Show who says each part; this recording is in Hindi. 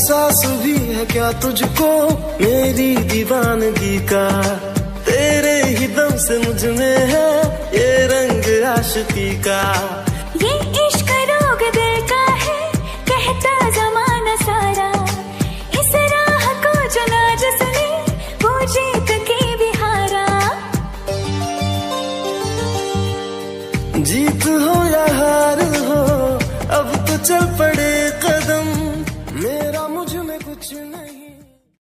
Speaker 1: एहसास भी है क्या तुझको मेरी दीवानगी का? तेरे ही दम से मुझ में है ये रंग आशिकी का।
Speaker 2: ये इश्क रोग दिल का है कहता जमाना सारा, इस राह को चुना जिसने वो जीत के भी हारा।
Speaker 1: जीत हो या हार हो अब तो चल पड़े कदम, मेरा मुझ में कुछ नहीं।